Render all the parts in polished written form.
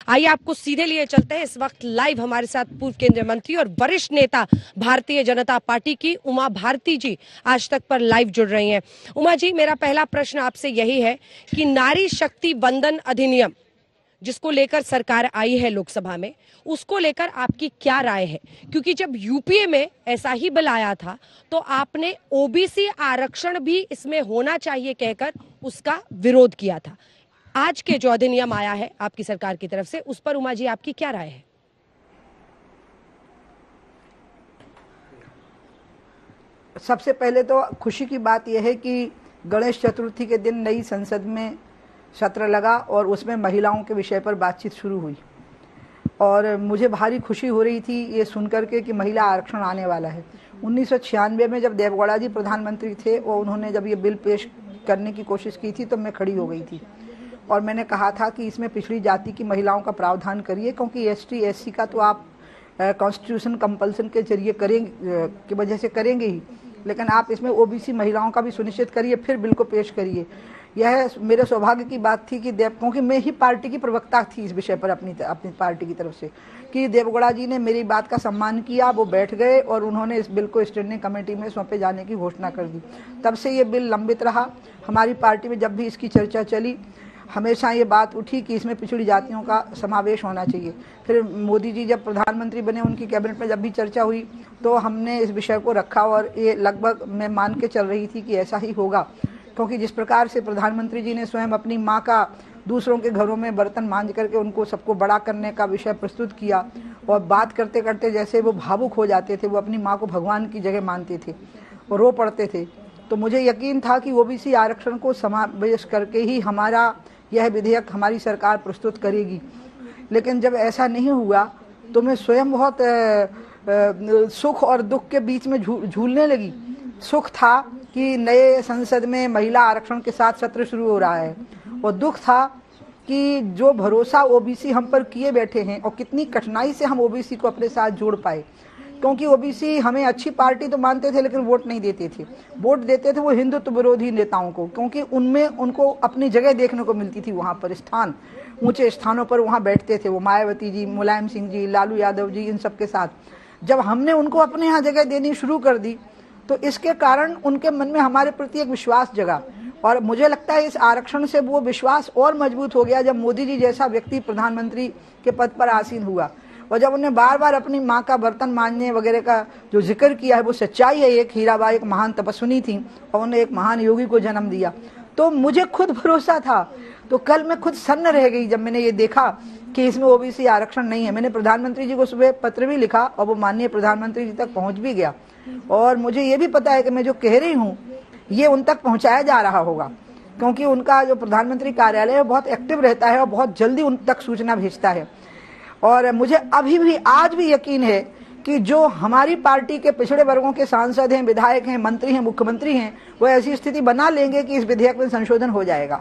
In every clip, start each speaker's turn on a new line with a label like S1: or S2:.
S1: आइए आपको सीधे लिए चलते हैं। इस वक्त लाइव हमारे साथ पूर्व केंद्रीय मंत्री और वरिष्ठ नेता भारतीय जनता पार्टी की उमा भारती जी आज तक पर लाइव जुड़ रही हैं। उमा जी, मेरा पहला प्रश्न आपसे यही है कि नारी शक्ति वंदन अधिनियम जिसको लेकर सरकार आई है लोकसभा में, उसको लेकर आपकी क्या राय है? क्योंकि जब यूपीए में ऐसा ही बिल आया था तो आपने ओबीसी आरक्षण भी इसमें होना चाहिए कहकर उसका विरोध किया था। आज के जो अधिनियम आया है आपकी सरकार की तरफ से, उस पर उमा जी आपकी क्या राय है?
S2: सबसे पहले तो खुशी की बात यह है कि गणेश चतुर्थी के दिन नई संसद में सत्र लगा और उसमें महिलाओं के विषय पर बातचीत शुरू हुई और मुझे भारी खुशी हो रही थी ये सुनकर के कि महिला आरक्षण आने वाला है। 1996 में जब देवगौड़ा जी प्रधानमंत्री थे और उन्होंने जब ये बिल पेश करने की कोशिश की थी तो मैं खड़ी हो गई थी और मैंने कहा था कि इसमें पिछड़ी जाति की महिलाओं का प्रावधान करिए, क्योंकि एसटी एससी का तो आप कॉन्स्टिट्यूशन कंपल्सन के जरिए करेंगे की वजह से करेंगे ही, लेकिन आप इसमें ओबीसी महिलाओं का भी सुनिश्चित करिए, फिर बिल को पेश करिए। यह मेरे सौभाग्य की बात थी कि क्योंकि मैं ही पार्टी की प्रवक्ता थी इस विषय पर अपनी पार्टी की तरफ से, कि देवगौड़ा जी ने मेरी बात का सम्मान किया, वो बैठ गए और उन्होंने इस बिल को स्टैंडिंग कमेटी में सौंपे जाने की घोषणा कर दी। तब से ये बिल लंबित रहा। हमारी पार्टी में जब भी इसकी चर्चा चली हमेशा ये बात उठी कि इसमें पिछड़ी जातियों का समावेश होना चाहिए। फिर मोदी जी जब प्रधानमंत्री बने, उनकी कैबिनेट में जब भी चर्चा हुई तो हमने इस विषय को रखा और ये लगभग मैं मान के चल रही थी कि ऐसा ही होगा, क्योंकि जिस प्रकार से प्रधानमंत्री जी ने स्वयं अपनी माँ का दूसरों के घरों में बर्तन मांज करके उनको सबको बड़ा करने का विषय प्रस्तुत किया और बात करते करते जैसे वो भावुक हो जाते थे, वो अपनी माँ को भगवान की जगह मानते थे और रो पड़ते थे, तो मुझे यकीन था कि ओबीसी आरक्षण को समावेश करके ही हमारा यह विधेयक हमारी सरकार प्रस्तुत करेगी। लेकिन जब ऐसा नहीं हुआ तो मैं स्वयं बहुत सुख और दुख के बीच में झूलने लगी। सुख था कि नए संसद में महिला आरक्षण के साथ सत्र शुरू हो रहा है और दुख था कि जो भरोसा ओबीसी हम पर किए बैठे हैं और कितनी कठिनाई से हम ओबीसी को अपने साथ जोड़ पाए, क्योंकि ओबीसी हमें अच्छी पार्टी तो मानते थे लेकिन वोट नहीं देते थे। वोट देते थे वो हिंदुत्व विरोधी नेताओं को, क्योंकि उनमें उनको अपनी जगह देखने को मिलती थी, वहाँ पर स्थान, ऊंचे स्थानों पर वहाँ बैठते थे वो, मायावती जी, मुलायम सिंह जी, लालू यादव जी, इन सब के साथ। जब हमने उनको अपने यहाँ जगह देनी शुरू कर दी तो इसके कारण उनके मन में हमारे प्रति एक विश्वास जगा और मुझे लगता है इस आरक्षण से वो विश्वास और मजबूत हो गया जब मोदी जी जैसा व्यक्ति प्रधानमंत्री के पद पर आसीन हुआ और जब उन्हें बार बार अपनी माँ का बर्तन मांजने वगैरह का जो जिक्र किया है वो सच्चाई है। एक हीराबाई एक महान तपस्विनी थी और उन्हें एक महान योगी को जन्म दिया, तो मुझे खुद भरोसा था। तो कल मैं खुद सन्न रह गई जब मैंने ये देखा कि इसमें ओबीसी आरक्षण नहीं है। मैंने प्रधानमंत्री जी को सुबह पत्र भी लिखा और वो माननीय प्रधानमंत्री जी तक पहुंच भी गया और मुझे ये भी पता है कि मैं जो कह रही हूँ ये उन तक पहुंचाया जा रहा होगा, क्योंकि उनका जो प्रधानमंत्री कार्यालय है बहुत एक्टिव रहता है और बहुत जल्दी उन तक सूचना भेजता है। और मुझे अभी भी आज भी यकीन है कि जो हमारी पार्टी के पिछड़े वर्गों के सांसद हैं, विधायक हैं, मंत्री हैं, मुख्यमंत्री हैं, वो ऐसी स्थिति बना लेंगे कि इस विधेयक में संशोधन हो जाएगा।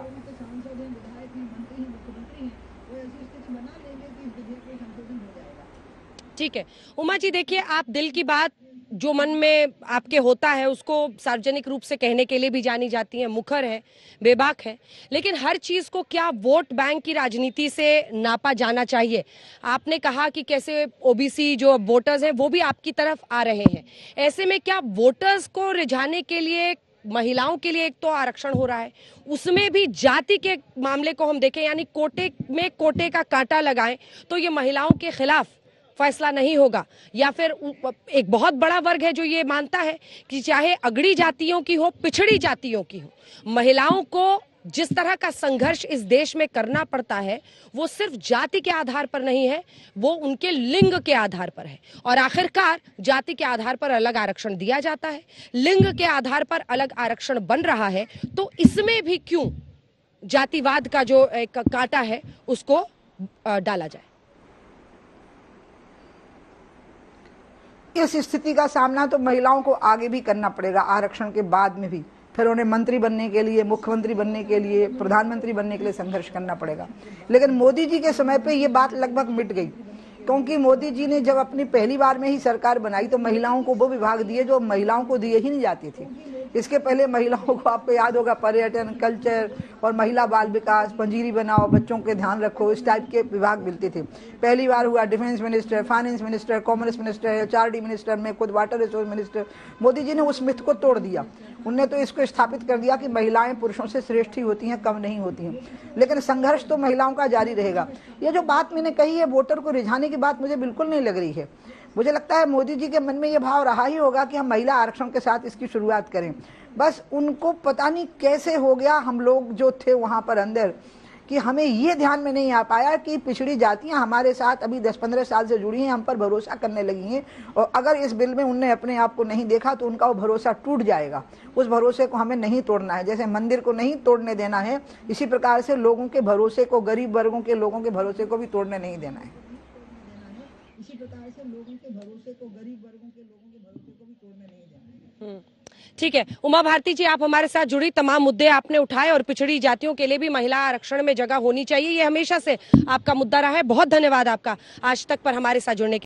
S1: ठीक है उमा जी, देखिए आप दिल की बात जो मन में आपके होता है उसको सार्वजनिक रूप से कहने के लिए भी जानी जाती है, मुखर है, बेबाक है, लेकिन हर चीज को क्या वोट बैंक की राजनीति से नापा जाना चाहिए? आपने कहा कि कैसे ओबीसी जो वोटर्स हैं वो भी आपकी तरफ आ रहे हैं, ऐसे में क्या वोटर्स को रिझाने के लिए महिलाओं के लिए एक तो आरक्षण हो रहा है, उसमें भी जाति के मामले को हम देखें यानी कोटे में कोटे का कांटा लगाएं तो ये महिलाओं के खिलाफ फैसला नहीं होगा? या फिर एक बहुत बड़ा वर्ग है जो ये मानता है कि चाहे अगड़ी जातियों की हो, पिछड़ी जातियों की हो, महिलाओं को जिस तरह का संघर्ष इस देश में करना पड़ता है वो सिर्फ जाति के आधार पर नहीं है, वो उनके लिंग के आधार पर है। और आखिरकार जाति के आधार पर अलग आरक्षण दिया जाता है, लिंग के आधार पर अलग आरक्षण बन रहा है, तो इसमें भी क्यों जातिवाद का जो एक कांटा है उसको डाला जाए?
S2: इस स्थिति का सामना तो महिलाओं को आगे भी करना पड़ेगा, आरक्षण के बाद में भी। फिर उन्हें मंत्री बनने के लिए, मुख्यमंत्री बनने के लिए, प्रधानमंत्री बनने के लिए संघर्ष करना पड़ेगा। लेकिन मोदी जी के समय पे ये बात लगभग मिट गई, क्योंकि मोदी जी ने जब अपनी पहली बार में ही सरकार बनाई तो महिलाओं को वो विभाग दिए जो महिलाओं को दिए ही नहीं जाते थे। इसके पहले महिलाओं को आपको याद होगा पर्यटन, कल्चर और महिला बाल विकास, पंजीरी बनाओ, बच्चों के ध्यान रखो, इस टाइप के विभाग मिलते थे। पहली बार हुआ defence minister, finance minister, commerce minister, HRD minister में खुद water resource minister. Modi ji ने उस मिथ को तोड़ दिया। उनने तो इसको स्थापित कर दिया कि महिलाएं पुरुषों से श्रेष्ठ ही होती हैं, कम नहीं होती हैं। लेकिन संघर्ष तो महिलाओं का जारी रहेगा। ये जो बात मैंने कही है वोटर को रिझाने की बात मुझे बिल्कुल नहीं लग रही है। मुझे लगता है मोदी जी के मन में ये भाव रहा ही होगा कि हम महिला आरक्षण के साथ इसकी शुरुआत करें। बस उनको पता नहीं कैसे हो गया, हम लोग जो थे वहां पर अंदर, कि हमें ये ध्यान में नहीं आ पाया कि पिछड़ी जातियां हमारे साथ अभी 10-15 साल से जुड़ी हैं, हम पर भरोसा करने लगी हैं, और अगर इस बिल में उनने अपने आप को नहीं देखा तो उनका वो भरोसा टूट जाएगा। उस भरोसे को हमें नहीं तोड़ना है। जैसे मंदिर को नहीं तोड़ने देना है, इसी प्रकार से लोगों के भरोसे को, गरीब वर्गों के लोगों के भरोसे को भी तोड़ने नहीं देना है। इसी प्रकार से लोगों के भरोसे को, गरीब वर्गों के लोगों के भरोसे को भी तोड़ने नहीं देना है।
S1: ठीक है उमा भारती जी, आप हमारे साथ जुड़ी, तमाम मुद्दे आपने उठाए और पिछड़ी जातियों के लिए भी महिला आरक्षण में जगह होनी चाहिए, ये हमेशा से आपका मुद्दा रहा है। बहुत धन्यवाद आपका आज तक पर हमारे साथ जुड़ने के